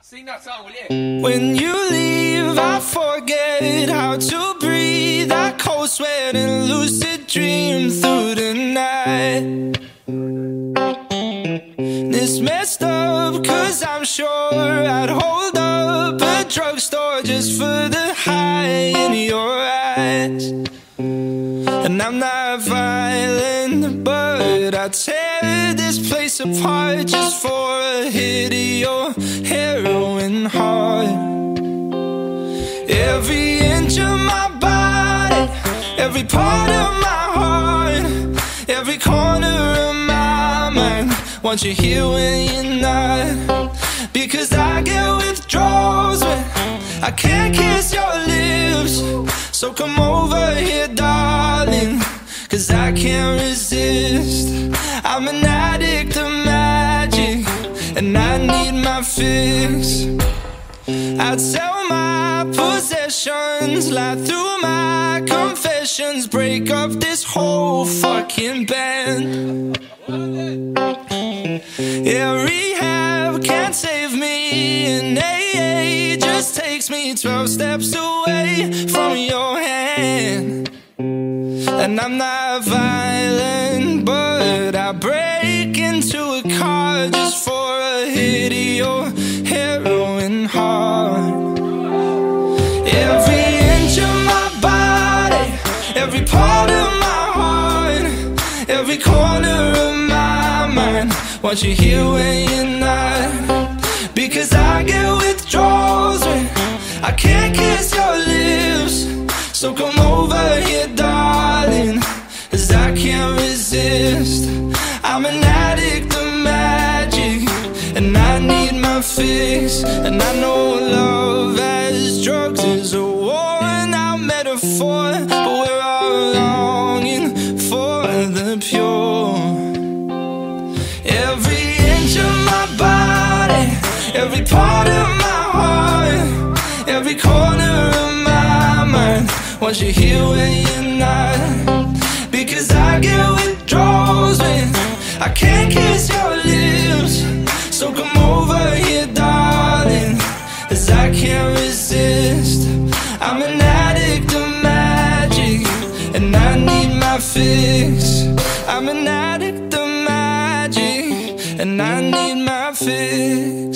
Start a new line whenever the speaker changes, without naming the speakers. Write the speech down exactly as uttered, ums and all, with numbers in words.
Sing that song, will you?
When you leave, I forget how to breathe. I cold sweat and lucid dream through the night. It's messed up, cause I'm sure I'd hold up a drugstore just for the high in your eyes. And I'm not violent, but I tear this place apart just for a hit of your heroin heart. Every inch of my body, every part of my heart, every corner of my mind wants you here when you're not. Because I get withdrawals when I can't kiss your lips. So come over here, darling, cause I can't resist. I'm an addict of magic, and I need my fix. I tell my possessions, lie through my confessions, break up this whole fucking band. Yeah, rehab can't save me, and A A just takes me twelve steps away from your hand. And I'm not violent, but I break into a car just for a hit of your heroin heart. Every inch of my body, every part of my heart, every corner of my mind wants you here when you're not. Because I get withdrawals when I can't kiss your lips. So come over here, darling, cause I can't resist. I'm an addict of magic, and I need my fix. And I know love as drugs is a worn out metaphor, but we're all longing for the pure. Every inch of my body, every part of my heart, every corner of my mind wants you here when you're not. Because I get withdrawals when I can't kiss your lips. So come over here, darling, cause I can't resist. I'm an addict of magic, and I need my fix. I'm an addict of magic, and I need my fix.